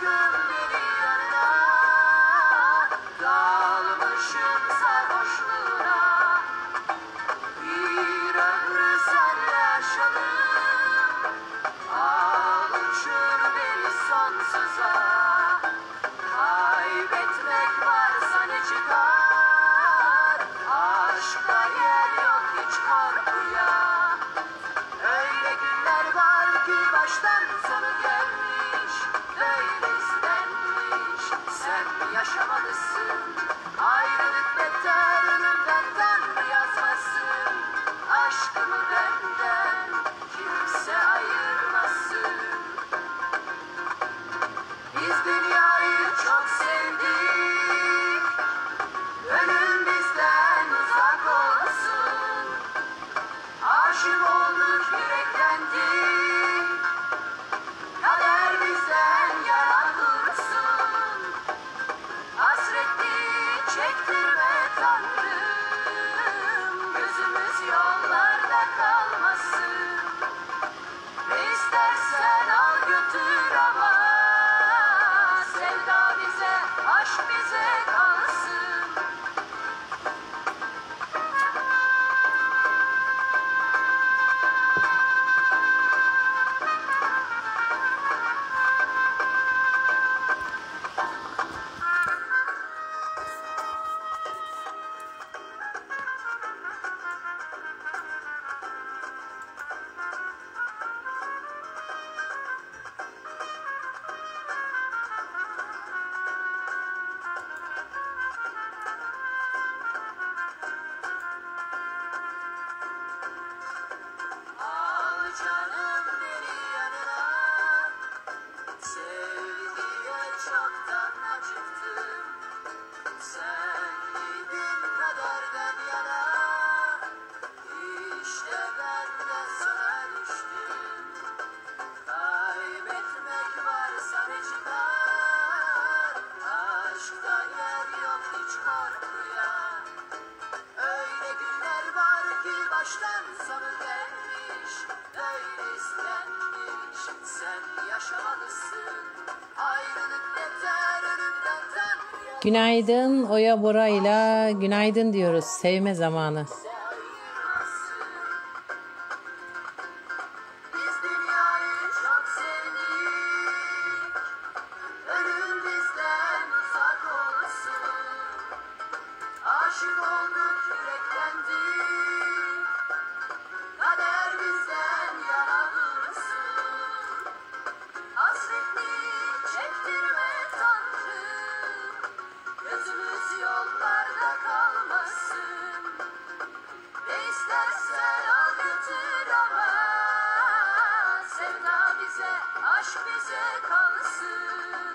aşkım beni yanına, dalmışım sarhoşluğuna. Bir ömrü senle yaşadım, al uçur beni sonsuza. Kaybetmek varsa ne çıkar, aşkta yer yok hiç korkuya. Öyle günler var ki baştan sonu gelmiş, böyle istenmiş, sen yaşamalısın. Ayrılık beter, ölümden Tanrı yazmasın. Aşkımı benden kimse ayırmasın. Biz dünyayı çok sevdik, ölüm bizden uzak olsun. Aşık olduk, yüreklendik, kader bizden yana dursun. Hasretli çektirme Tanrım, gözümüz yollarda kalmasın. Ne istersen al götür ama sevda bize, aşk bize kalsın. Al canım beni yanına, sevgiye çoktan acıktım. Sen gidin kaderden yana, işte ben de sana düştüm. Kaybetmek varsa ne çıkar, aşkta yer yok hiç korkuya. Öyle günler var ki baştan sonu gelmiş, böyle istenmiş, sen yaşamalısın. Ayrılık beter, ölümden Tanrı Günaydın Oya Bora'yla günaydın diyoruz. Sevme zamanı. ayırmasın. Biz dünyayı çok sevdik, ölüm bizden uzak olsun. Aşık olduk, yüreklendik, kader bizden yana dursun. Hasretli çektirme Tanrım, gözümüz yollarda kalmasın. Ne istersen al götür ama sevda bize, aşk bize kalsın.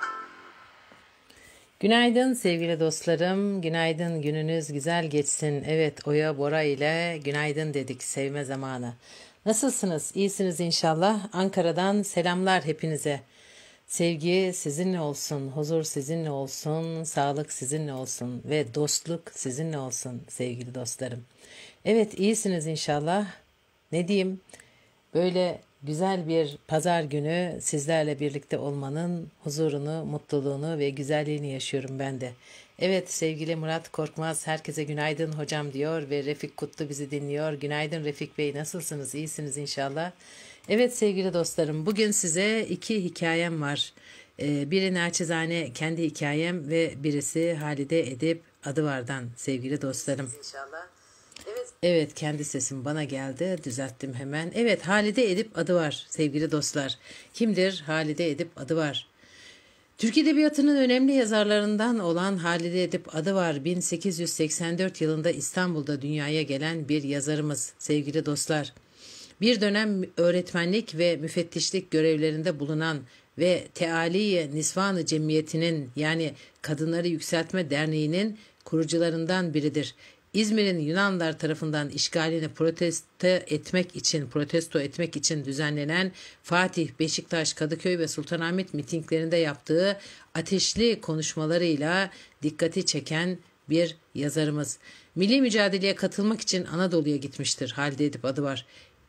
Günaydın sevgili dostlarım. Günaydın, gününüz güzel geçsin. Evet, Oya Bora ile günaydın dedik, sevme zamanı. Nasılsınız? İyisiniz inşallah. Ankara'dan selamlar hepinize. Sevgi sizinle olsun, huzur sizinle olsun, sağlık sizinle olsun ve dostluk sizinle olsun sevgili dostlarım. Evet, iyisiniz inşallah. Ne diyeyim? Böyle güzel bir pazar günü sizlerle birlikte olmanın huzurunu, mutluluğunu ve güzelliğini yaşıyorum ben de. Evet, sevgili Murat Korkmaz herkese günaydın hocam diyor ve Refik Kutlu bizi dinliyor. Günaydın Refik Bey, nasılsınız? İyisiniz inşallah. Evet sevgili dostlarım, bugün size 2 hikayem var. Biri naçizane kendi hikayem ve birisi Halide Edip Adıvar'dan sevgili dostlarım. İnşallah. Evet, kendi sesim bana geldi, düzelttim hemen. Evet, Halide Edip Adıvar sevgili dostlar. Kimdir Halide Edip Adıvar? Türk Edebiyatı'nın önemli yazarlarından olan Halide Edip Adıvar 1884 yılında İstanbul'da dünyaya gelen bir yazarımız sevgili dostlar. Bir dönem öğretmenlik ve müfettişlik görevlerinde bulunan ve Tealiye Nisvan-ı Cemiyeti'nin yani Kadınları Yükseltme Derneği'nin kurucularından biridir. İzmir'in Yunanlılar tarafından işgalini protesto etmek için düzenlenen Fatih, Beşiktaş, Kadıköy ve Sultanahmet mitinglerinde yaptığı ateşli konuşmalarıyla dikkati çeken bir yazarımız. Milli mücadeleye katılmak için Anadolu'ya gitmiştir Halide Edip Adıvar.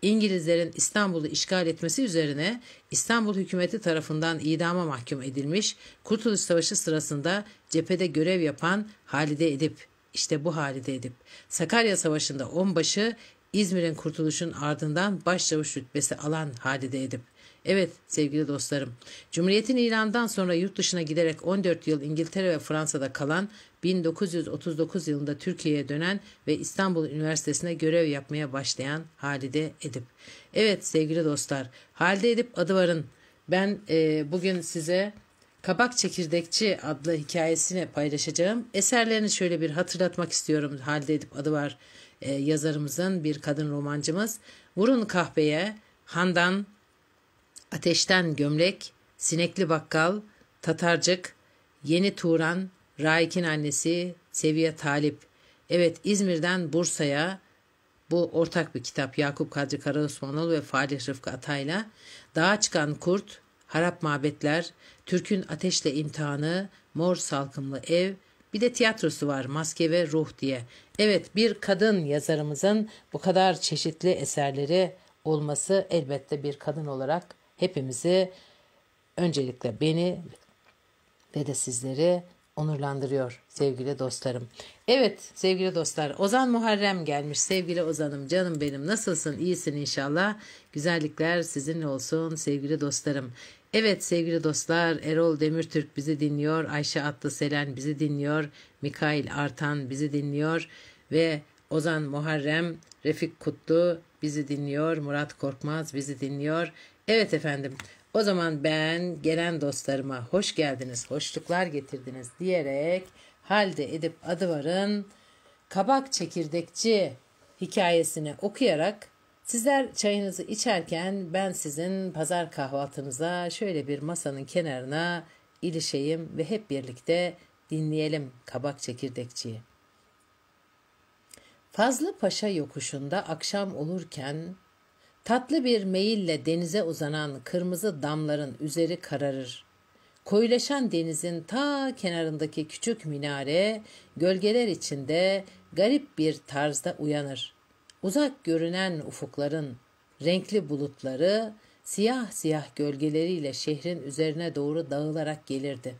İngilizlerin İstanbul'u işgal etmesi üzerine İstanbul hükümeti tarafından idama mahkum edilmiş, Kurtuluş Savaşı sırasında cephede görev yapan Halide Edip, işte bu Halide Edip, Sakarya Savaşı'nda onbaşı, İzmir'in kurtuluşun ardından başçavuş rütbesi alan Halide Edip. Evet sevgili dostlarım, Cumhuriyet'in ilanından sonra yurt dışına giderek 14 yıl İngiltere ve Fransa'da kalan, 1939 yılında Türkiye'ye dönen ve İstanbul Üniversitesi'ne görev yapmaya başlayan Halide Edip. Evet sevgili dostlar, Halide Edip Adıvar'ın ben bugün size Kabak Çekirdekçi adlı hikayesini paylaşacağım. Eserlerini şöyle bir hatırlatmak istiyorum. Halide Edip Adıvar yazarımızın, bir kadın romancımız. Vurun Kahpeye, Handan, Ateşten Gömlek, Sinekli Bakkal, Tatarcık, Yeni Turan, Raik'in Annesi, Seviye Talip. Evet, İzmir'den Bursa'ya, bu ortak bir kitap, Yakup Kadri Karaosmanoğlu ve Falih Rıfkı Atay'la. Dağa Çıkan Kurt, Harap Mabetler, Türk'ün Ateşle İmtihanı, Mor Salkımlı Ev, bir de tiyatrosu var, Maske ve Ruh diye. Evet, bir kadın yazarımızın bu kadar çeşitli eserleri olması elbette bir kadın olarak hepimizi, öncelikle beni ve de sizleri onurlandırıyor sevgili dostlarım. Evet sevgili dostlar, Ozan Muharrem gelmiş. Sevgili Ozan'ım, canım benim, nasılsın? İyisin inşallah. Güzellikler sizinle olsun sevgili dostlarım. Evet sevgili dostlar, Erol Demirtürk bizi dinliyor. Ayşe Atlı Selen bizi dinliyor. Mikail Artan bizi dinliyor. Ve Ozan Muharrem, Refik Kutlu bizi dinliyor. Murat Korkmaz bizi dinliyor. Evet efendim, o zaman ben gelen dostlarıma hoş geldiniz, hoşluklar getirdiniz diyerek Halide Edip Adıvar'ın Kabak Çekirdekçi hikayesini okuyarak, sizler çayınızı içerken ben sizin pazar kahvaltınıza şöyle bir masanın kenarına ilişeyim ve hep birlikte dinleyelim Kabak Çekirdekçi'yi. Fazlı Paşa yokuşunda akşam olurken tatlı bir meyille denize uzanan kırmızı damların üzeri kararır. Koyulaşan denizin ta kenarındaki küçük minare gölgeler içinde garip bir tarzda uyanır. Uzak görünen ufukların renkli bulutları siyah siyah gölgeleriyle şehrin üzerine doğru dağılarak gelirdi.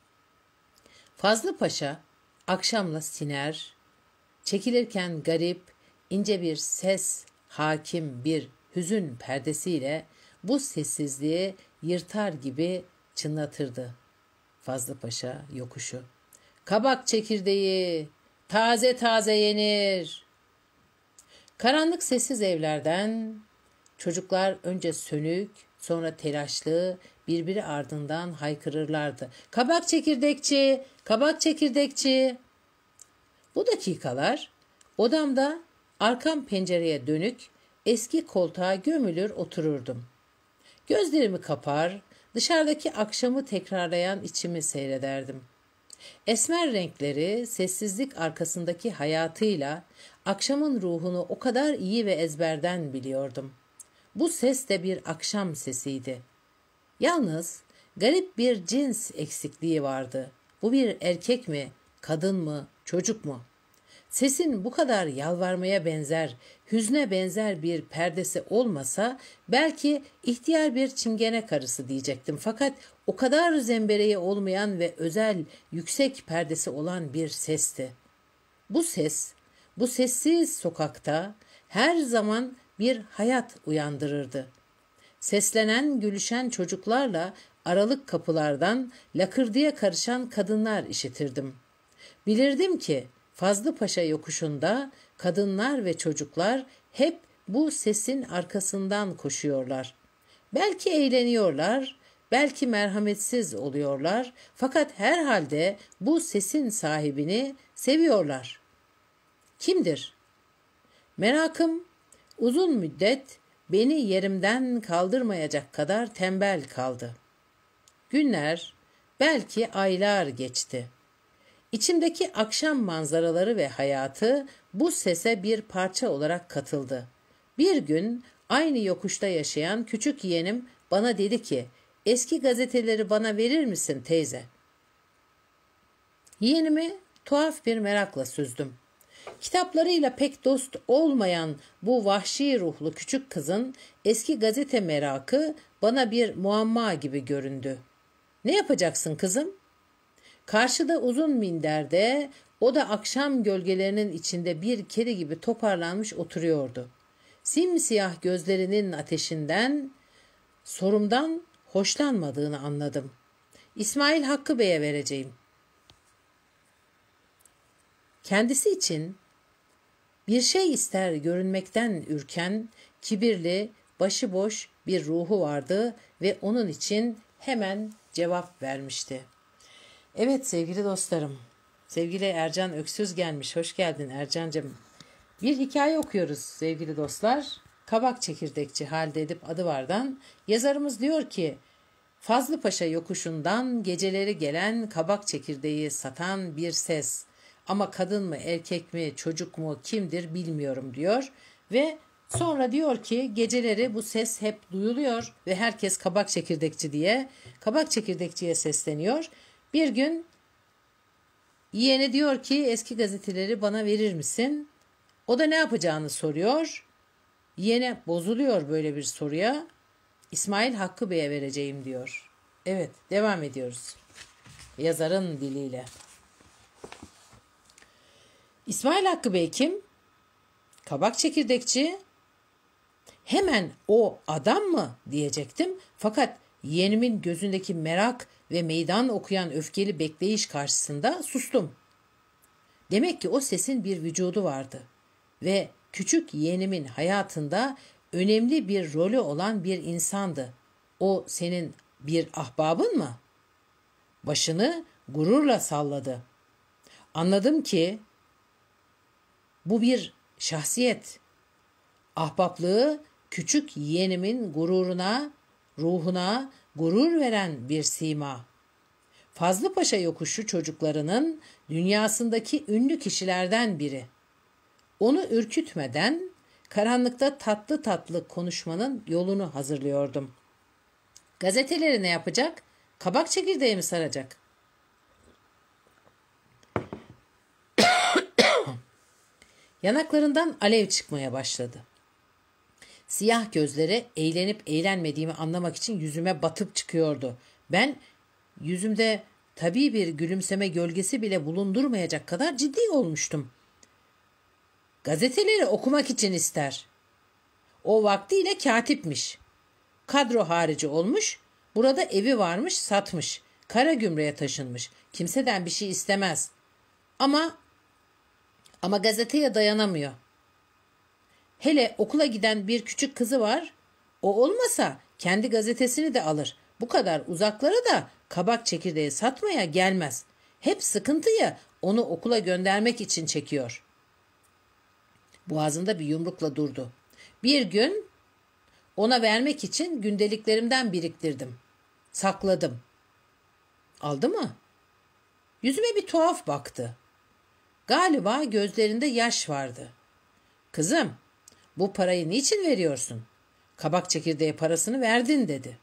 Fazlı Paşa akşamla siner, çekilirken garip, ince bir ses, hakim bir hüzün perdesiyle bu sessizliği yırtar gibi çınlatırdı Fazlı Paşa yokuşu. Kabak çekirdeği taze taze yenir. Karanlık sessiz evlerden çocuklar önce sönük, sonra telaşlı, birbiri ardından haykırırlardı. Kabak çekirdekçi, kabak çekirdekçi. Bu dakikalar odamda arkam pencereye dönük eski koltuğa gömülür otururdum. Gözlerimi kapar, dışarıdaki akşamı tekrarlayan içimi seyrederdim. Esmer renkleri sessizlik arkasındaki hayatıyla akşamın ruhunu o kadar iyi ve ezberden biliyordum. Bu ses de bir akşam sesiydi. Yalnız garip bir cins eksikliği vardı. Bu bir erkek mi, kadın mı, çocuk mu? Sesin bu kadar yalvarmaya benzer, hüzne benzer bir perdesi olmasa belki ihtiyar bir çingene karısı diyecektim. Fakat o kadar zembereği olmayan ve özel, yüksek perdesi olan bir sesti. Bu ses, bu sessiz sokakta her zaman bir hayat uyandırırdı. Seslenen, gülüşen çocuklarla aralık kapılardan lakırdıya karışan kadınlar işitirdim. Bilirdim ki Fazlı Paşa yokuşunda kadınlar ve çocuklar hep bu sesin arkasından koşuyorlar. Belki eğleniyorlar, belki merhametsiz oluyorlar, fakat herhalde bu sesin sahibini seviyorlar. Kimdir? Merakım uzun müddet beni yerimden kaldırmayacak kadar tembel kaldı. Günler, belki aylar geçti. İçimdeki akşam manzaraları ve hayatı bu sese bir parça olarak katıldı. Bir gün aynı yokuşta yaşayan küçük yeğenim bana dedi ki, "Eski gazeteleri bana verir misin teyze?" Yeğenimi tuhaf bir merakla süzdüm. Kitaplarıyla pek dost olmayan bu vahşi ruhlu küçük kızın eski gazete merakı bana bir muamma gibi göründü. Ne yapacaksın kızım? Karşıda uzun minderde, o da akşam gölgelerinin içinde bir kedi gibi toparlanmış oturuyordu. Simsiyah gözlerinin ateşinden, sorumdan hoşlanmadığını anladım. İsmail Hakkı Bey'e vereceğim. Kendisi için bir şey ister görünmekten ürken, kibirli, başıboş bir ruhu vardı ve onun için hemen cevap vermişti. Evet sevgili dostlarım, sevgili Ercan Öksüz gelmiş. Hoş geldin Ercancığım. Bir hikaye okuyoruz sevgili dostlar. Kabak Çekirdekçi Halide Edip Adıvar'dan. Yazarımız diyor ki, Fazlıpaşa yokuşundan geceleri gelen kabak çekirdeği satan bir ses. Ama kadın mı, erkek mi, çocuk mu, kimdir bilmiyorum diyor. Ve sonra diyor ki geceleri bu ses hep duyuluyor ve herkes kabak çekirdekçi diye kabak çekirdekçiye sesleniyor. Bir gün yeğeni diyor ki eski gazeteleri bana verir misin? O da ne yapacağını soruyor. Yeğeni bozuluyor böyle bir soruya. İsmail Hakkı Bey'e vereceğim diyor. Evet, devam ediyoruz. Yazarın diliyle. İsmail Hakkı Bey kim? Kabak çekirdekçi. Hemen o adam mı diyecektim. Fakat yeğenimin gözündeki merak ve meydan okuyan öfkeli bekleyiş karşısında sustum. Demek ki o sesin bir vücudu vardı. Ve küçük yeğenimin hayatında önemli bir rolü olan bir insandı. O senin bir ahbabın mı? Başını gururla salladı. Anladım ki bu bir şahsiyet. Ahbaplığı küçük yeğenimin gururuna, ruhuna gurur veren bir sima. Fazlıpaşa yokuşu çocuklarının dünyasındaki ünlü kişilerden biri. Onu ürkütmeden karanlıkta tatlı tatlı konuşmanın yolunu hazırlıyordum. Gazeteleri ne yapacak? Kabak çekirdeği mi saracak? Yanaklarından alev çıkmaya başladı. Siyah gözleri eğlenip eğlenmediğimi anlamak için yüzüme batıp çıkıyordu. Ben yüzümde tabii bir gülümseme gölgesi bile bulundurmayacak kadar ciddi olmuştum. Gazeteleri okumak için ister. O vaktiyle katipmiş. Kadro harici olmuş, burada evi varmış, satmış. Karagümrük'e taşınmış. Kimseden bir şey istemez. Ama gazeteye dayanamıyor. Hele okula giden bir küçük kızı var. O olmasa kendi gazetesini de alır. Bu kadar uzaklara da kabak çekirdeği satmaya gelmez. Hep sıkıntıyı onu okula göndermek için çekiyor. Boğazında bir yumrukla durdu. Bir gün ona vermek için gündeliklerimden biriktirdim. Sakladım. Aldı mı? Yüzüme bir tuhaf baktı. Galiba gözlerinde yaş vardı. Kızım, bu parayı niçin veriyorsun? Kabak çekirdeği parasını verdin dedi.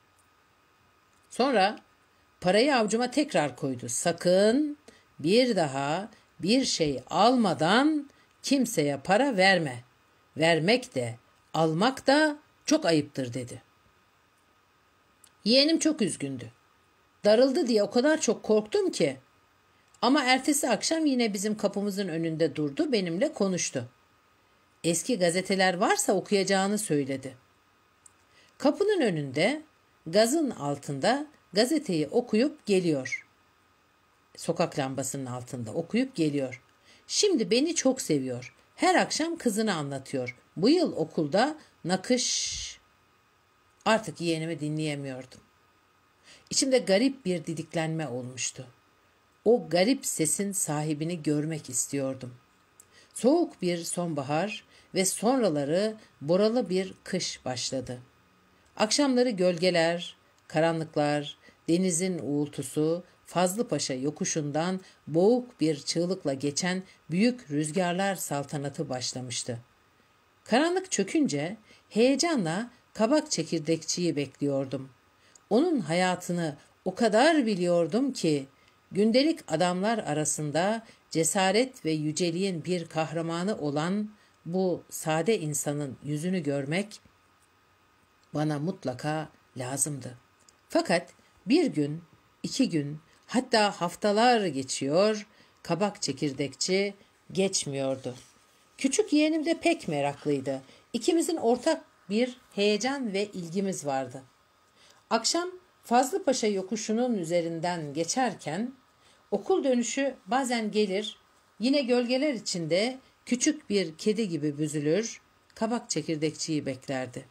Sonra parayı avcuma tekrar koydu. Sakın bir daha bir şey almadan kimseye para verme. Vermek de almak da çok ayıptır dedi. Yeğenim çok üzgündü. Darıldı diye o kadar çok korktum ki. Ama ertesi akşam yine bizim kapımızın önünde durdu, benimle konuştu. Eski gazeteler varsa okuyacağını söyledi. Kapının önünde, gazın altında gazeteyi okuyup geliyor. Sokak lambasının altında okuyup geliyor. Şimdi beni çok seviyor. Her akşam kızını anlatıyor. Bu yıl okulda nakış. Artık yeğenimi dinleyemiyordum. İçimde garip bir didiklenme olmuştu. O garip sesin sahibini görmek istiyordum. Soğuk bir sonbahar ve sonraları boralı bir kış başladı. Akşamları gölgeler, karanlıklar, denizin uğultusu, Fazlıpaşa yokuşundan boğuk bir çığlıkla geçen büyük rüzgarlar saltanatı başlamıştı. Karanlık çökünce heyecanla kabak çekirdekçiyi bekliyordum. Onun hayatını o kadar biliyordum ki Gündelik adamlar arasında cesaret ve yüceliğin bir kahramanı olan bu sade insanın yüzünü görmek bana mutlaka lazımdı. Fakat bir gün, 2 gün, hatta haftalar geçiyor, kabak çekirdekçi geçmiyordu. Küçük yeğenim de pek meraklıydı. İkimizin ortak bir heyecan ve ilgimiz vardı. Akşam Fazlıpaşa yokuşunun üzerinden geçerken okul dönüşü bazen gelir, yine gölgeler içinde küçük bir kedi gibi büzülür, kabak çekirdekçiyi beklerdi.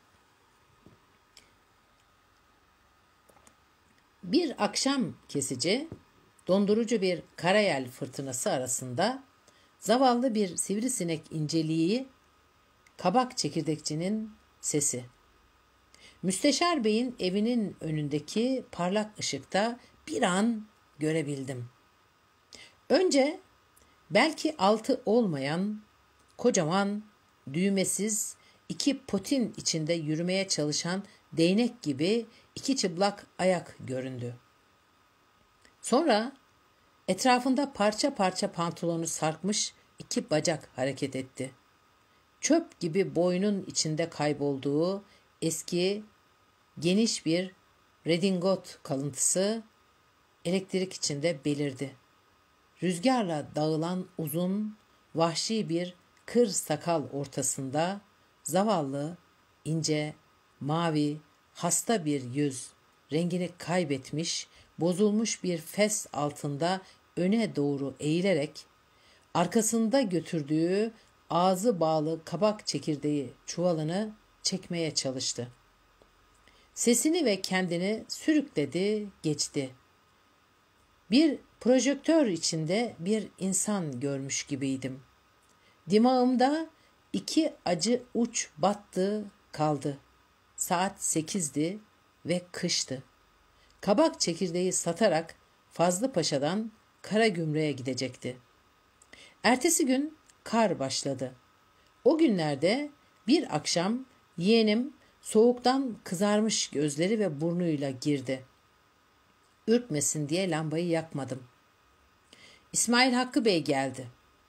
Bir akşam kesici, dondurucu bir karayel fırtınası arasında zavallı bir sivrisinek inceliği, kabak çekirdekçinin sesi. Müsteşar Bey'in evinin önündeki parlak ışıkta bir an görebildim. Önce belki altı olmayan, kocaman, düğmesiz, 2 potin içinde yürümeye çalışan değnek gibi 2 çıplak ayak göründü. Sonra etrafında parça parça pantolonu sarkmış 2 bacak hareket etti. Çöp gibi boynun içinde kaybolduğu eski, geniş bir redingot kalıntısı elektrik içinde belirdi. Rüzgarla dağılan uzun, vahşi bir kır sakal ortasında zavallı, ince, mavi, hasta bir yüz, rengini kaybetmiş, bozulmuş bir fes altında öne doğru eğilerek, arkasında götürdüğü ağzı bağlı kabak çekirdeği çuvalını çekmeye çalıştı. Sesini ve kendini sürükledi, geçti. Bir projektör içinde bir insan görmüş gibiydim. Dimağımda 2 acı uç battı, kaldı. Saat 8'di ve kıştı. Kabak çekirdeği satarak Fazlıpaşa'dan Karagümrük'e gidecekti. Ertesi gün kar başladı. O günlerde bir akşam yeğenim soğuktan kızarmış gözleri ve burnuyla girdi. Ürkmesin diye lambayı yakmadım. İsmail Hakkı Bey geldi.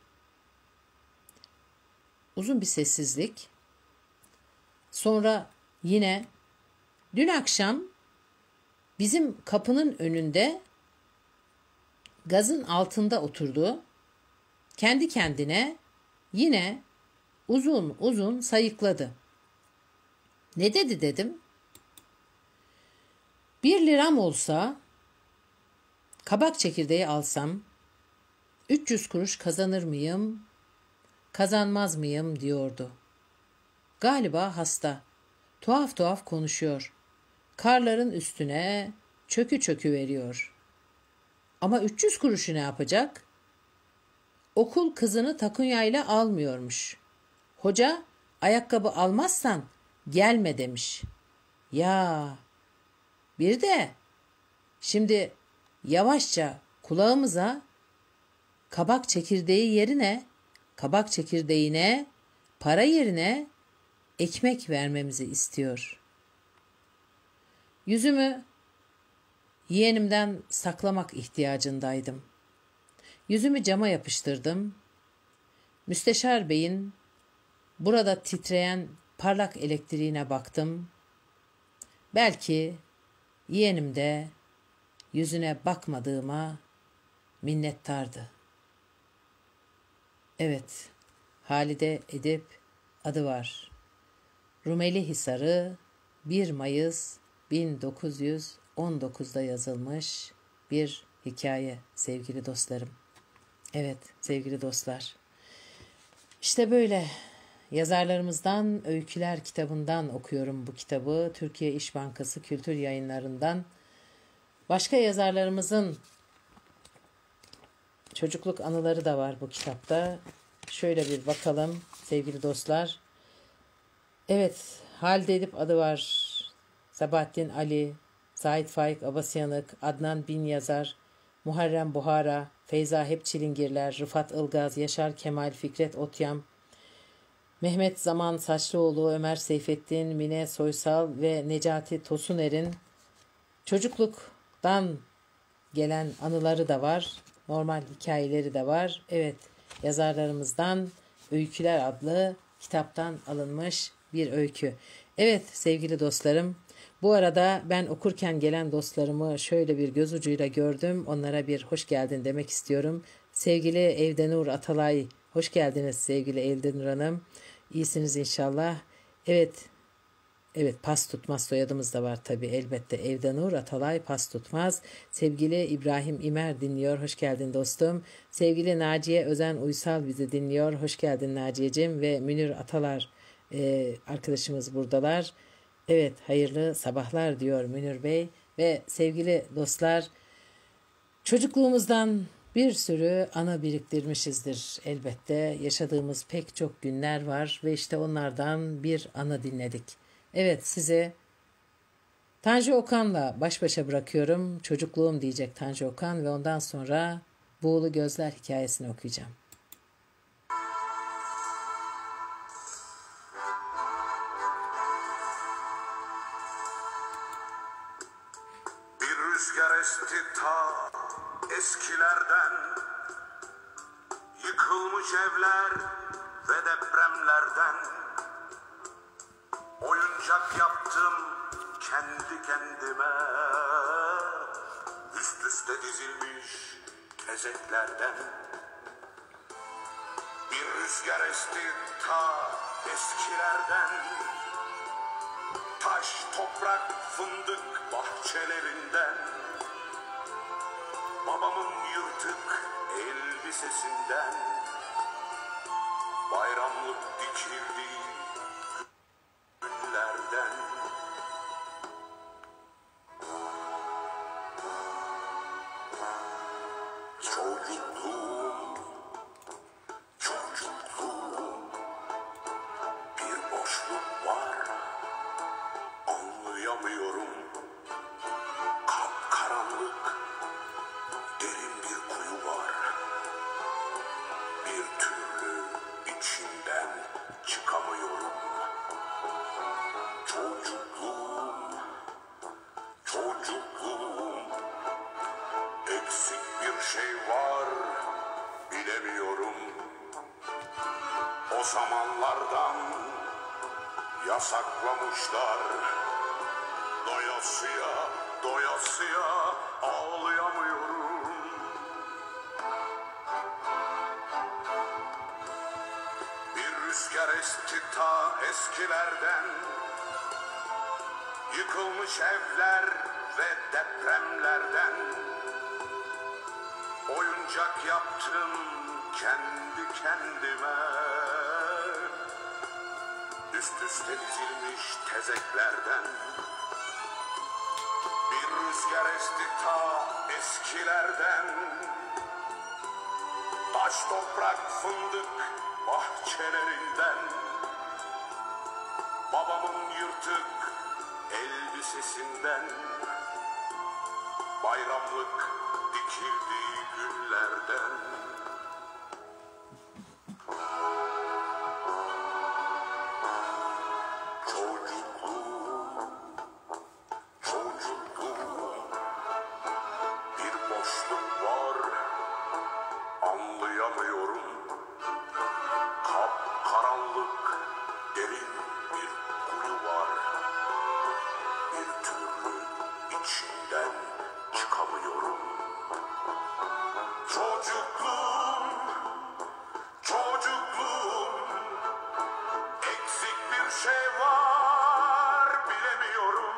Uzun bir sessizlik. Sonra yine dün akşam bizim kapının önünde gazın altında oturdu. Kendi kendine yine uzun uzun sayıkladı. Ne dedi dedim. 1 liram olsa kabak çekirdeği alsam 300 kuruş kazanır mıyım, kazanmaz mıyım diyordu. Galiba hasta. Tuhaf tuhaf konuşuyor. Karların üstüne çökü çökü veriyor. Ama 300 kuruşu ne yapacak? Okul kızını takunyayla almıyormuş. Hoca ayakkabı almazsan gelme demiş. Ya bir de şimdi yavaşça kulağımıza kabak çekirdeğine para yerine ekmek vermemizi istiyor. Yüzümü yeğenimden saklamak ihtiyacındaydım. Yüzümü cama yapıştırdım. Müsteşar Bey'in burada titreyen parlak elektriğine baktım. Belki yeğenim de yüzüne bakmadığıma minnettardı. Evet, Halide Edip adı var. Rumeli Hisarı 1 Mayıs 1919'da yazılmış bir hikaye sevgili dostlarım. Evet sevgili dostlar. İşte böyle yazarlarımızdan Öyküler kitabından okuyorum bu kitabı. Türkiye İş Bankası Kültür Yayınları'ndan. Başka yazarlarımızın çocukluk anıları da var bu kitapta. Şöyle bir bakalım sevgili dostlar. Evet, Halide Edip adı var. Sabahattin Ali, Sait Faik Abasyanık, Adnan Bin Yazar, Muharrem Buhara, Feyza Hepçilingirler, Rıfat Ilgaz, Yaşar Kemal, Fikret Otyam, Mehmet Zaman Saçlıoğlu, Ömer Seyfettin, Mine Soysal ve Necati Tosuner'in çocukluktan gelen anıları da var. Normal hikayeleri de var. Evet, yazarlarımızdan Öyküler adlı kitaptan alınmış bir öykü. Evet sevgili dostlarım, bu arada ben okurken gelen dostlarımı şöyle bir göz ucuyla gördüm. Onlara bir hoş geldin demek istiyorum. Sevgili Evdenur Atalay, hoş geldiniz sevgili Evdenur Hanım. İyisiniz inşallah. Evet, evet, pas tutmaz soyadımız da var tabii elbette. Evdenur Atalay pas tutmaz. Sevgili İbrahim İmer dinliyor. Hoş geldin dostum. Sevgili Naciye Özen Uysal bizi dinliyor. Hoş geldin Naciye'cim ve Münir Atalar arkadaşımız buradalar. Evet, hayırlı sabahlar diyor Münir Bey. Ve sevgili dostlar, çocukluğumuzdan bir sürü anı biriktirmişizdir elbette. Yaşadığımız pek çok günler var ve işte onlardan bir anı dinledik. Evet, size Tanju Okan'la baş başa bırakıyorum. Çocukluğum diyecek Tanju Okan ve ondan sonra Buğulu Gözler hikayesini okuyacağım. Bir rüzgar esti ta eskilerden, yıkılmış evler ve depremlerden. Oyuncak yaptım kendi kendime, üst üste dizilmiş tezeklerden. Bir rüzgar esti ta eskilerden, taş, toprak, fındık bahçelerinden. Babamın yırtık elbisesinden bayramlık dikildiği günlerden. Çocukluğum, çocukluğum, bir boşluk var, anlayamıyorum. Kapkaranlık, derin bir kuyu var, bir türlü içinden çıkamıyorum. Çocukluğum, çocukluğum, eksik bir şey var, bilemiyorum. O zamanlardan yasaklamışlar, doyasıya, doyasıya ağlayamıyorum. Bir rüzgar esti ta eskilerden, yıkılmış evler ve depremlerden. Oyuncak yaptım kendi kendime, üst üste dizilmiş tezeklerden. Bir rüzgar esti ta eskilerden, taş, toprak, fındık bahçelerinden. Babamın yırtık elbisesinden bayramlık dikildiği günlerden. Çocukluğum, çocukluğum, bir boşluk var, anlayamıyorum. Kapkaranlık, derin bir kuyu var, bir türlü içinden çıkamıyorum. Çocukluğum, çocukluğum, eksik bir şey var, bilemiyorum.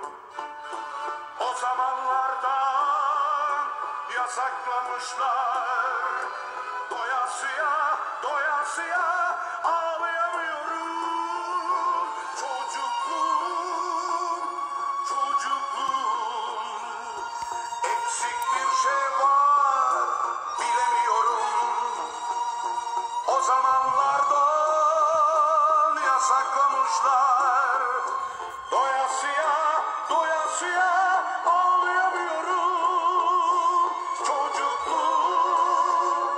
O zamanlardan yasaklamışlar, doyasıya, doyasıya ağlayamıyorum. Çocukluğum, çocukluğum, eksik bir şey var, bilemiyorum. O zamanlardan yasaklamışlar, doyasıya, doyasıya ağlayamıyorum. Çocukluğum,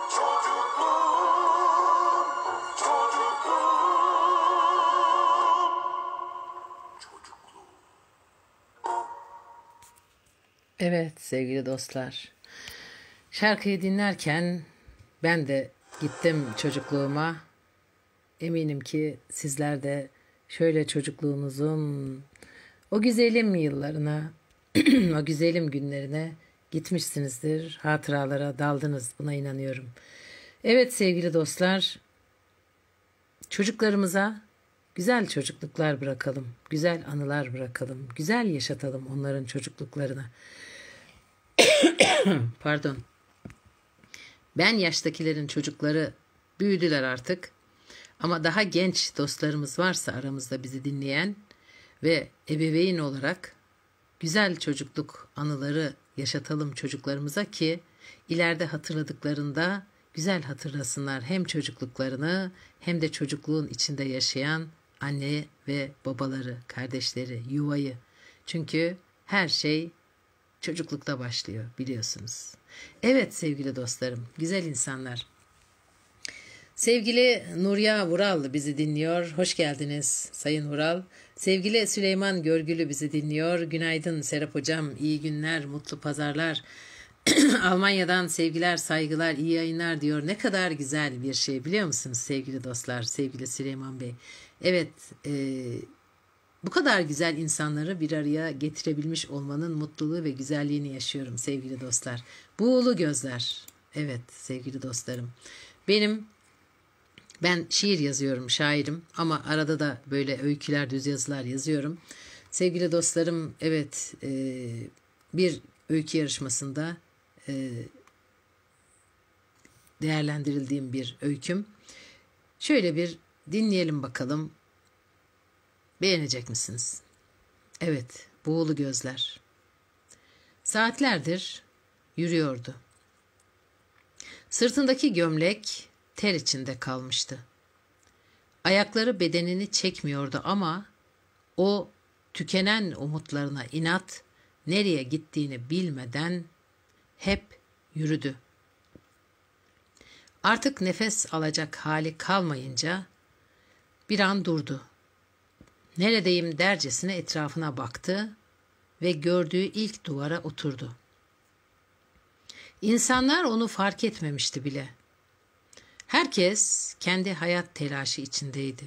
çocukluğum, çocukluğum, çocukluğum. Evet sevgili dostlar. Şarkıyı dinlerken ben de gittim çocukluğuma. Eminim ki sizler de şöyle çocukluğunuzun o güzelim yıllarına, o güzelim günlerine gitmişsinizdir. Hatıralara daldınız, buna inanıyorum. Evet sevgili dostlar, çocuklarımıza güzel çocukluklar bırakalım, güzel anılar bırakalım, güzel yaşatalım onların çocukluklarını. Pardon. Ben yaştakilerin çocukları büyüdüler artık. Ama daha genç dostlarımız varsa aramızda bizi dinleyen ve ebeveyn olarak güzel çocukluk anıları yaşatalım çocuklarımıza ki ileride hatırladıklarında güzel hatırlasınlar hem çocukluklarını hem de çocukluğun içinde yaşayan anne ve babaları, kardeşleri, yuvayı. Çünkü her şey çocuklukta başlıyor biliyorsunuz. Evet sevgili dostlarım, güzel insanlar. Sevgili Nurya Vural bizi dinliyor. Hoş geldiniz Sayın Vural. Sevgili Süleyman Görgülü bizi dinliyor. Günaydın Serap Hocam. İyi günler, mutlu pazarlar. Almanya'dan sevgiler, saygılar, iyi yayınlar diyor. Ne kadar güzel bir şey biliyor musunuz sevgili dostlar, sevgili Süleyman Bey. Evet, bu kadar güzel insanları bir araya getirebilmiş olmanın mutluluğu ve güzelliğini yaşıyorum sevgili dostlar. Buğulu gözler. Evet sevgili dostlarım. Ben şiir yazıyorum, şairim ama arada da böyle öyküler, düz yazılar yazıyorum. Sevgili dostlarım, evet bir öykü yarışmasında değerlendirildiğim bir öyküm. Şöyle bir dinleyelim bakalım. Beğenecek misiniz? Evet, buğulu gözler. Saatlerdir yürüyordu. Sırtındaki gömlek ter içinde kalmıştı. Ayakları bedenini çekmiyordu ama o tükenen umutlarına inat, nereye gittiğini bilmeden hep yürüdü. Artık nefes alacak hali kalmayınca bir an durdu. Neredeyim dercesine etrafına baktı ve gördüğü ilk duvara oturdu. İnsanlar onu fark etmemişti bile. Herkes kendi hayat telaşı içindeydi.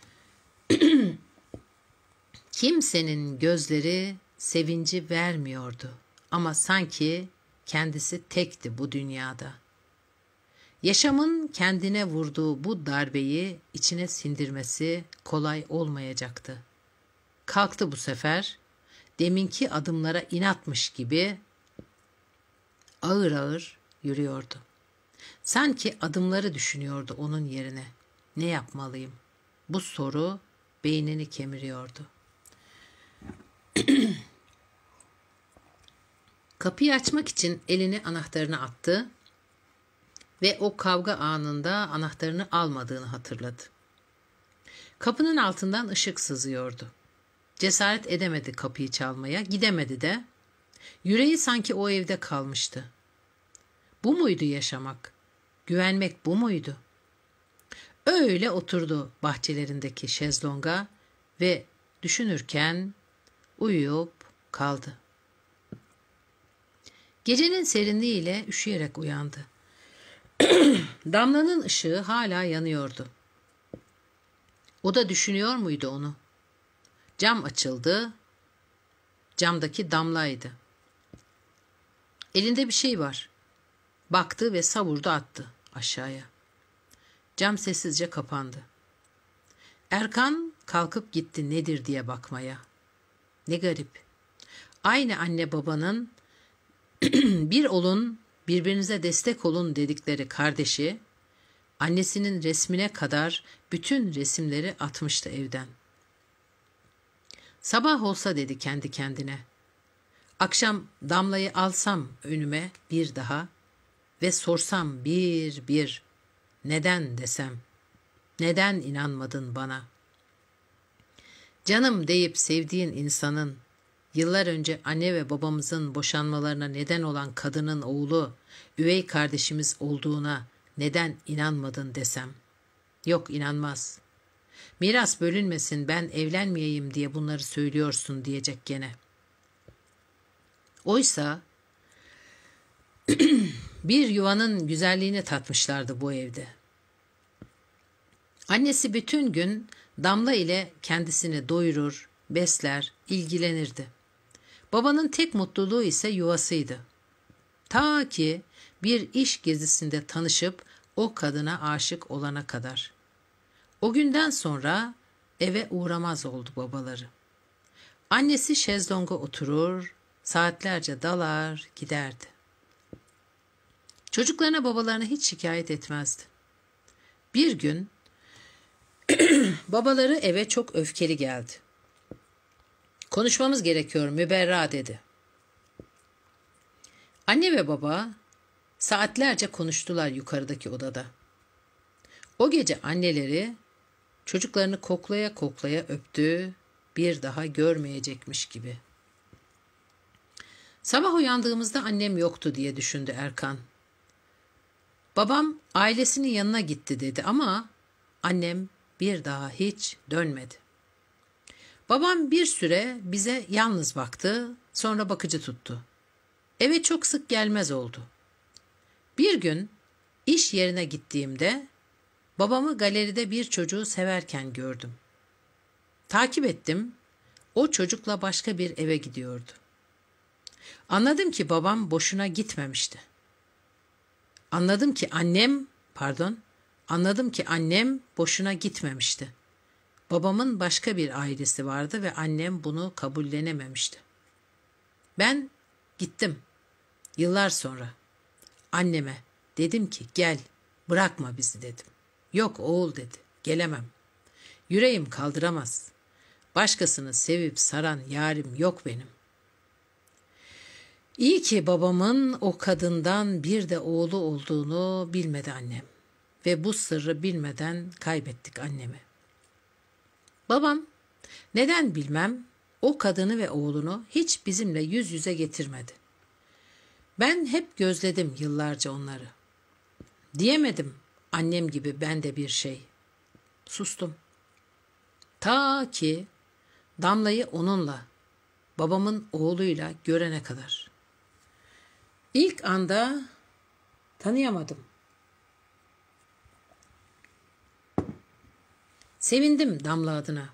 Kimsenin gözleri sevinci vermiyordu ama sanki kendisi tekti bu dünyada. Yaşamın kendine vurduğu bu darbeyi içine sindirmesi kolay olmayacaktı. Kalktı bu sefer, deminki adımlara inatmış gibi ağır ağır yürüyordu. Sanki adımları düşünüyordu onun yerine. Ne yapmalıyım? Bu soru beynini kemiriyordu. Kapıyı açmak için elini anahtarına attı ve o kavga anında anahtarını almadığını hatırladı. Kapının altından ışık sızıyordu. Cesaret edemedi kapıyı çalmaya, gidemedi de. Yüreği sanki o evde kalmıştı. Bu muydu yaşamak? Güvenmek bu muydu? Öyle oturdu bahçelerindeki şezlonga ve düşünürken uyuyup kaldı. Gecenin serinliğiyle üşüyerek uyandı. Damlanın ışığı hala yanıyordu. O da düşünüyor muydu onu? Cam açıldı. Camdaki Damla'ydı. Elinde bir şey var. Baktı ve savurdu attı aşağıya. Cam sessizce kapandı. Erkan kalkıp gitti nedir diye bakmaya. Ne garip. Aynı anne babanın bir olun, birbirinize destek olun dedikleri kardeşi, annesinin resmine kadar bütün resimleri atmıştı evden. Sabah olsa dedi kendi kendine. Akşam Damla'yı alsam önüme bir daha ve sorsam bir neden desem, neden inanmadın bana? Canım deyip sevdiğin insanın, yıllar önce anne ve babamızın boşanmalarına neden olan kadının oğlu, üvey kardeşimiz olduğuna neden inanmadın desem. Yok inanmaz. Miras bölünmesin ben evlenmeyeyim diye bunları söylüyorsun diyecek gene. Oysa bir yuvanın güzelliğini tatmışlardı bu evde. Annesi bütün gün Damla ile kendisini doyurur, besler, ilgilenirdi. Babanın tek mutluluğu ise yuvasıydı. Ta ki bir iş gezisinde tanışıp o kadına aşık olana kadar. O günden sonra eve uğramaz oldu babaları. Annesi şezlonga oturur, saatlerce dalar giderdi. Çocuklarına babalarına hiç şikayet etmezdi. Bir gün babaları eve çok öfkeli geldi. Konuşmamız gerekiyor Müberra dedi. Anne ve baba saatlerce konuştular yukarıdaki odada. O gece anneleri çocuklarını koklaya koklaya öptü, bir daha görmeyecekmiş gibi. Sabah uyandığımızda annem yoktu diye düşündü Erkan. Babam ailesinin yanına gitti dedi ama annem bir daha hiç dönmedi. Babam bir süre bize yalnız baktı, sonra bakıcı tuttu. Eve çok sık gelmez oldu. Bir gün iş yerine gittiğimde babamı galeride bir çocuğu severken gördüm. Takip ettim, o çocukla başka bir eve gidiyordu. Anladım ki babam boşuna gitmemişti. Anladım ki annem boşuna gitmemişti. Babamın başka bir ailesi vardı ve annem bunu kabullenememişti. Ben gittim. Yıllar sonra anneme dedim ki gel, bırakma bizi dedim. Yok oğul dedi, gelemem. Yüreğim kaldıramaz. Başkasını sevip saran yarim yok benim. İyi ki babamın o kadından bir de oğlu olduğunu bilmedi annem. Ve bu sırrı bilmeden kaybettik annemi. Babam, neden bilmem, o kadını ve oğlunu hiç bizimle yüz yüze getirmedi. Ben hep gözledim yıllarca onları. Diyemedim annem gibi ben de bir şey. Sustum. Ta ki Damla'yı onunla, babamın oğluyla görene kadar. İlk anda tanıyamadım. Sevindim Damla adına.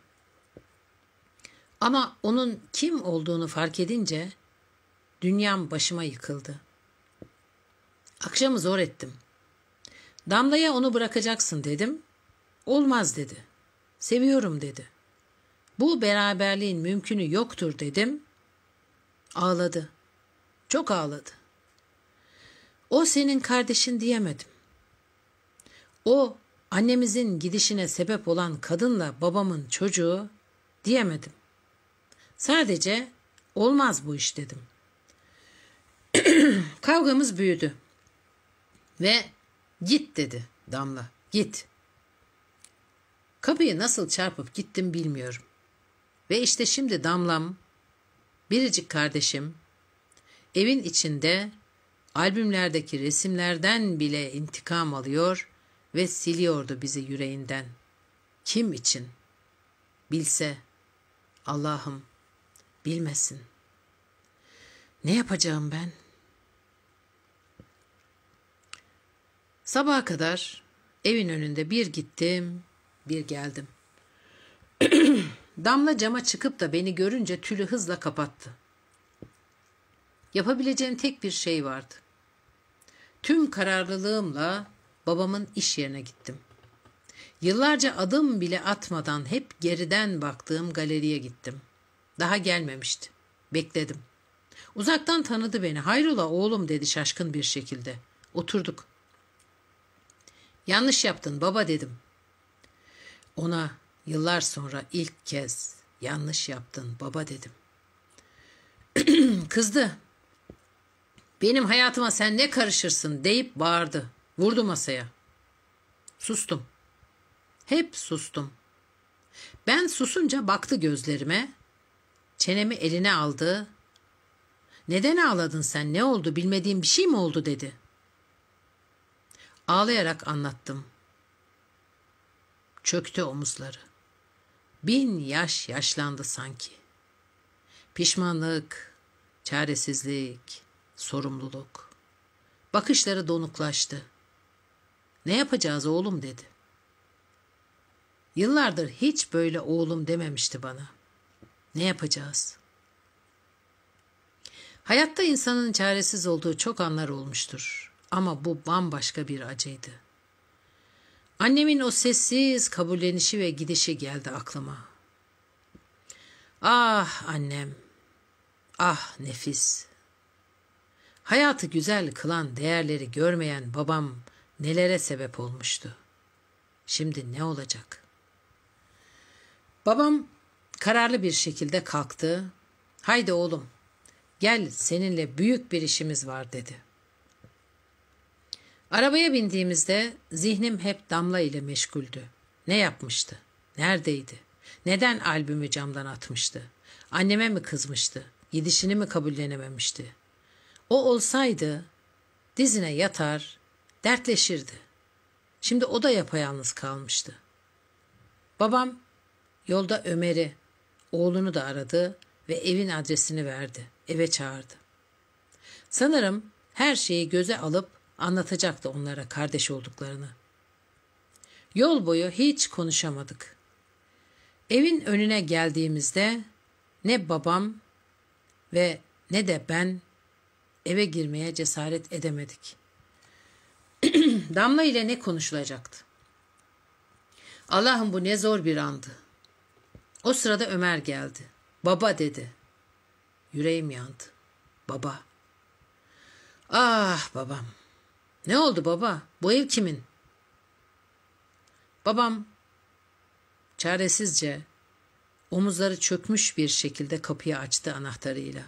Ama onun kim olduğunu fark edince dünyam başıma yıkıldı. Akşamı zor ettim. Damla'ya onu bırakacaksın dedim. Olmaz dedi. Seviyorum dedi. Bu beraberliğin mümkünü yoktur dedim. Ağladı. Çok ağladı. O senin kardeşin diyemedim. O annemizin gidişine sebep olan kadınla babamın çocuğu diyemedim. Sadece olmaz bu iş dedim. Kavgamız büyüdü. Ve git dedi Damla, git. Kapıyı nasıl çarpıp gittim bilmiyorum. Ve işte şimdi Damlam, biricik kardeşim, evin içinde albümlerdeki resimlerden bile intikam alıyor ve siliyordu bizi yüreğinden. Kim için? Bilse, Allah'ım bilmesin. Ne yapacağım ben? Sabaha kadar evin önünde bir gittim, bir geldim. Damla cama çıkıp da beni görünce tülü hızla kapattı. Yapabileceğim tek bir şey vardı. Tüm kararlılığımla babamın iş yerine gittim. Yıllarca adım bile atmadan hep geriden baktığım galeriye gittim. Daha gelmemişti. Bekledim. Uzaktan tanıdı beni. Hayrola oğlum dedi şaşkın bir şekilde. Oturduk. Yanlış yaptın baba dedim. Ona yıllar sonra ilk kez yanlış yaptın baba dedim. Kızdı. Benim hayatıma sen ne karışırsın deyip bağırdı. Vurdu masaya. Sustum. Hep sustum. Ben susunca baktı gözlerime. Çenemi eline aldı. Neden ağladın sen? Ne oldu? Bilmediğim bir şey mi oldu dedi. Ağlayarak anlattım. Çöktü omuzları. 1000 yaş yaşlandı sanki. Pişmanlık, çaresizlik, sorumluluk. Bakışları donuklaştı. Ne yapacağız oğlum dedi. Yıllardır hiç böyle oğlum dememişti bana. Ne yapacağız? Hayatta insanın çaresiz olduğu çok anlar olmuştur. Ama bu bambaşka bir acıydı. Annemin o sessiz kabullenişi ve gidişi geldi aklıma. Ah annem, ah nefis. Hayatı güzel kılan değerleri görmeyen babam nelere sebep olmuştu. Şimdi ne olacak? Babam kararlı bir şekilde kalktı. Haydi oğlum, gel seninle büyük bir işimiz var dedi. Arabaya bindiğimizde zihnim hep Damla ile meşguldü. Ne yapmıştı? Neredeydi? Neden albümü camdan atmıştı? Anneme mi kızmıştı? Gidişini mi kabullenememişti? O olsaydı dizine yatar, dertleşirdi. Şimdi o da yapayalnız kalmıştı. Babam yolda Ömer'i, oğlunu da aradı ve evin adresini verdi. Eve çağırdı. Sanırım her şeyi göze alıp anlatacaktı onlara kardeş olduklarını. Yol boyu hiç konuşamadık. Evin önüne geldiğimizde ne babam ve ne de ben eve girmeye cesaret edemedik. Damla ile ne konuşulacaktı? Allah'ım bu ne zor bir andı. O sırada Ömer geldi. Baba dedi. Yüreğim yandı. Baba. Ah babam. Ne oldu baba? Bu ev kimin? Babam çaresizce omuzları çökmüş bir şekilde kapıyı açtı anahtarıyla.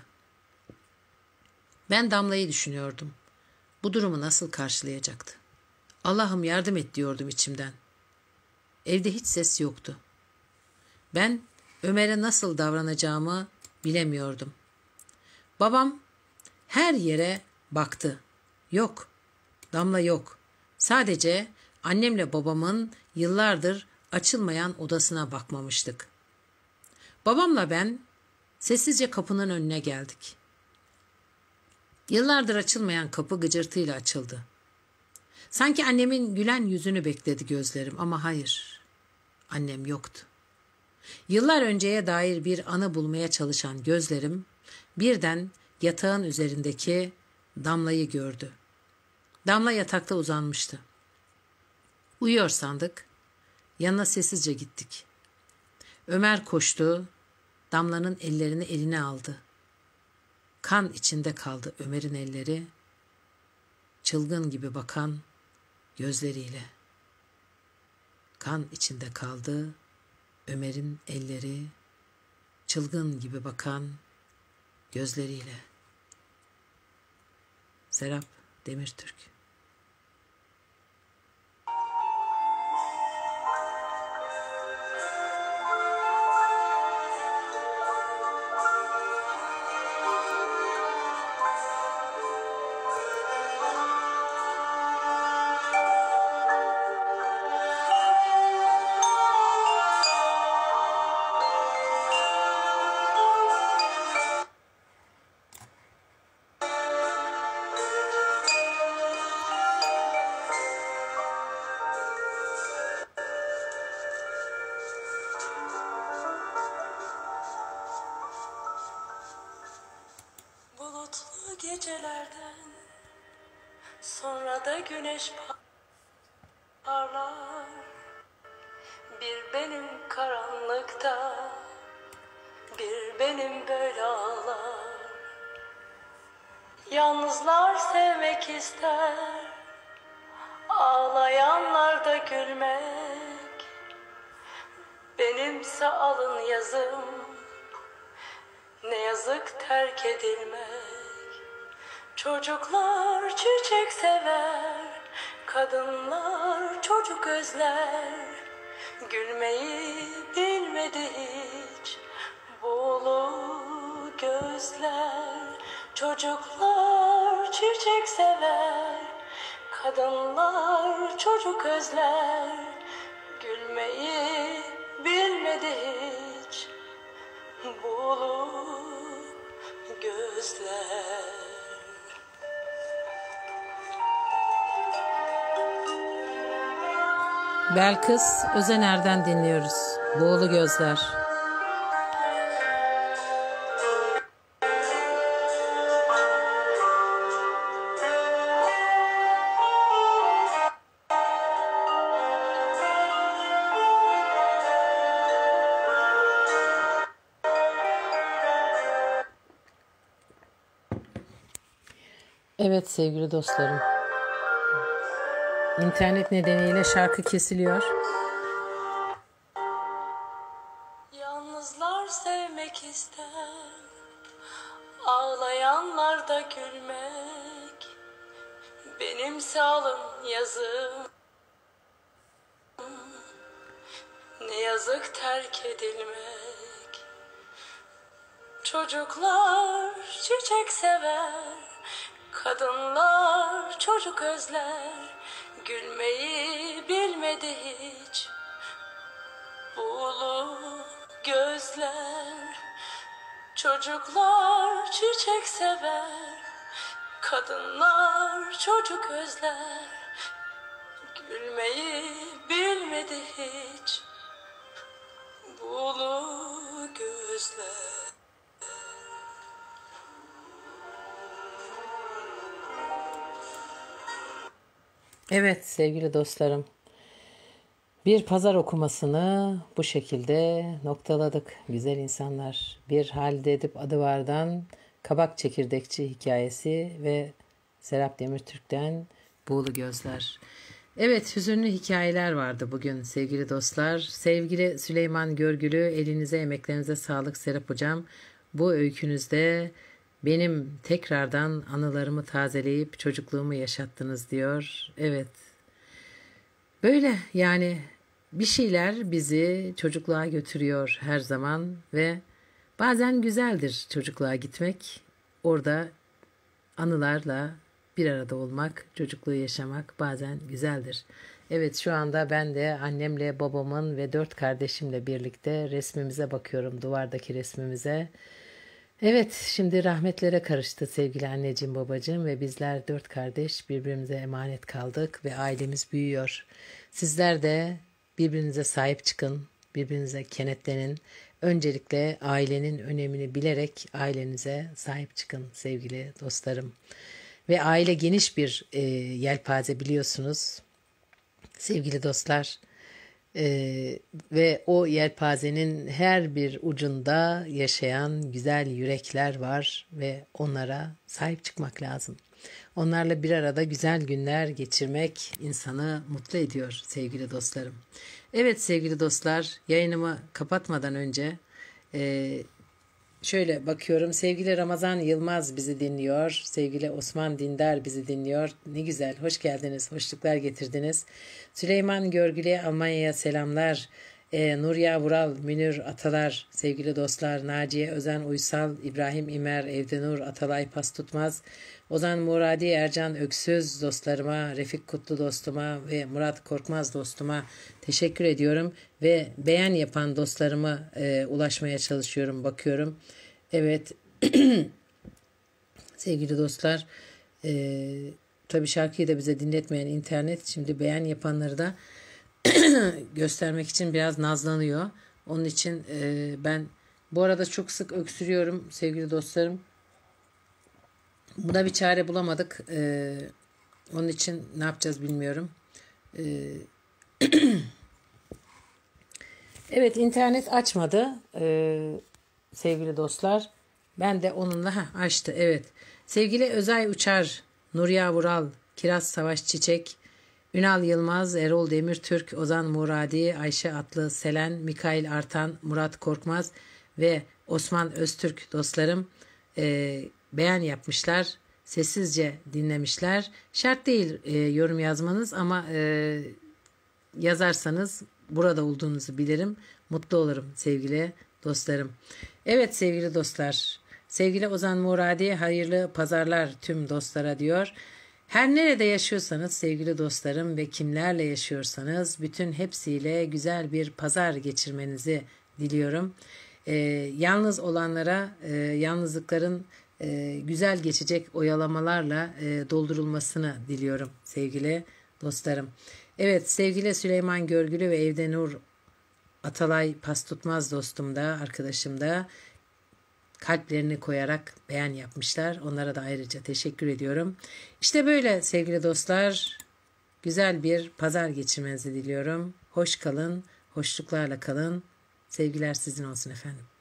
Ben Damla'yı düşünüyordum. Bu durumu nasıl karşılayacaktı? Allah'ım yardım et diyordum içimden. Evde hiç ses yoktu. Ben Ömer'e nasıl davranacağımı bilemiyordum. Babam her yere baktı. Yok, Damla yok. Sadece annemle babamın yıllardır açılmayan odasına bakmamıştık. Babamla ben sessizce kapının önüne geldik. Yıllardır açılmayan kapı gıcırtıyla açıldı. Sanki annemin gülen yüzünü bekledi gözlerim ama hayır, annem yoktu. Yıllar önceye dair bir anı bulmaya çalışan gözlerim birden yatağın üzerindeki Damla'yı gördü. Damla yatakta uzanmıştı. Uyuyor sandık. Yanına sessizce gittik. Ömer koştu. Damla'nın ellerini eline aldı. Kan içinde kaldı Ömer'in elleri. Çılgın gibi bakan gözleriyle. Kan içinde kaldı Ömer'in elleri. Çılgın gibi bakan gözleriyle. Serap Demirtürk. Bulutlu gecelerden sonra da güneş parlar. Bir benim karanlıkta, bir benim böyle ağlar. Yalnızlar sevmek ister, ağlayanlar da gülmek. Benimse alın yazım, ne yazık terk edilmek. Çocuklar çiçek sever, kadınlar çocuk özler. Gülmeyi bilmedi hiç buğulu gözler. Çocuklar çiçek sever, kadınlar çocuk özler. Gülmeyi bilmedi hiç buğulu gözler. gözler. Belkıs Özener'den dinliyoruz. Buğulu Gözler. Evet sevgili dostlarım. İnternet nedeniyle şarkı kesiliyor. Yalnızlar sevmek ister, ağlayanlar da gülmek. Benimse alın yazım, ne yazık terk edilmek. Çocuklar çiçek sever, kadınlar çocuk özler. Gülmeyi bilmedi hiç buğulu gözler. Çocuklar çiçek sever, kadınlar çocuk özler. Gülmeyi bilmedi hiç buğulu gözler. Evet sevgili dostlarım. Bir pazar okumasını bu şekilde noktaladık güzel insanlar. Bir Halide Edip Adıvar'dan Kabak Çekirdekçi hikayesi ve Serap Demirtürk'ten Buğulu Gözler. Evet hüzünlü hikayeler vardı bugün sevgili dostlar. Sevgili Süleyman Görgülü, elinize emeklerinize sağlık Serap Hocam. Bu öykünüzde benim tekrardan anılarımı tazeleyip çocukluğumu yaşattınız diyor. Evet. Böyle yani bir şeyler bizi çocukluğa götürüyor her zaman ve bazen güzeldir çocukluğa gitmek. Orada anılarla bir arada olmak, çocukluğu yaşamak bazen güzeldir. Evet şu anda ben de annemle babamın ve 4 kardeşimle birlikte resmimize bakıyorum, duvardaki resmimize. Evet şimdi rahmetlere karıştı sevgili anneciğim babacığım ve bizler 4 kardeş birbirimize emanet kaldık ve ailemiz büyüyor. Sizler de birbirinize sahip çıkın, birbirinize kenetlenin. Öncelikle ailenin önemini bilerek ailenize sahip çıkın sevgili dostlarım. Ve aile geniş bir yelpaze biliyorsunuz sevgili dostlar. Ve o yelpazenin her bir ucunda yaşayan güzel yürekler var ve onlara sahip çıkmak lazım. Onlarla bir arada güzel günler geçirmek insanı mutlu ediyor sevgili dostlarım. Evet sevgili dostlar yayınımı kapatmadan önce şöyle bakıyorum. Sevgili Ramazan Yılmaz bizi dinliyor. Sevgili Osman Dindar bizi dinliyor. Ne güzel. Hoş geldiniz. Hoşluklar getirdiniz. Süleyman Görgül'e Almanya'ya selamlar. Nurya Vural, Münir Atalar, sevgili dostlar. Naciye Özen Uysal, İbrahim İmer, Evdenur Atalay Pas Tutmaz. Ozan Muradi, Ercan Öksüz dostlarıma, Refik Kutlu dostuma ve Murat Korkmaz dostuma teşekkür ediyorum. Ve beğen yapan dostlarıma ulaşmaya çalışıyorum, bakıyorum. Evet sevgili dostlar tabii şarkıyı da bize dinletmeyen internet şimdi beğen yapanları da göstermek için biraz nazlanıyor. Onun için ben bu arada çok sık öksürüyorum sevgili dostlarım. Buna bir çare bulamadık. Onun için ne yapacağız bilmiyorum. Evet internet açmadı sevgili dostlar. Ben de onunla açtı. Evet. Sevgili Özay Uçar, Nurya Vural, Kiraz Savaş Çiçek, Ünal Yılmaz, Erol Demirtürk, Ozan Muradi, Ayşe Atlı, Selen, Mikail Artan, Murat Korkmaz ve Osman Öztürk dostlarım beğen yapmışlar. Sessizce dinlemişler. Şart değil yorum yazmanız ama yazarsanız burada olduğunuzu bilirim. Mutlu olurum sevgili dostlarım. Evet sevgili dostlar. Sevgili Ozan Muradi hayırlı pazarlar tüm dostlara diyor. Her nerede yaşıyorsanız sevgili dostlarım ve kimlerle yaşıyorsanız bütün hepsiyle güzel bir pazar geçirmenizi diliyorum. Yalnız olanlara yalnızlıkların güzel geçecek oyalamalarla doldurulmasını diliyorum sevgili dostlarım. Evet, sevgili Süleyman Görgülü ve Evde Nur Atalay Pastutmaz dostum da, arkadaşım da kalplerini koyarak beğen yapmışlar. Onlara da ayrıca teşekkür ediyorum. İşte böyle sevgili dostlar, güzel bir pazar geçirmenizi diliyorum. Hoş kalın, hoşluklarla kalın. Sevgiler sizin olsun efendim.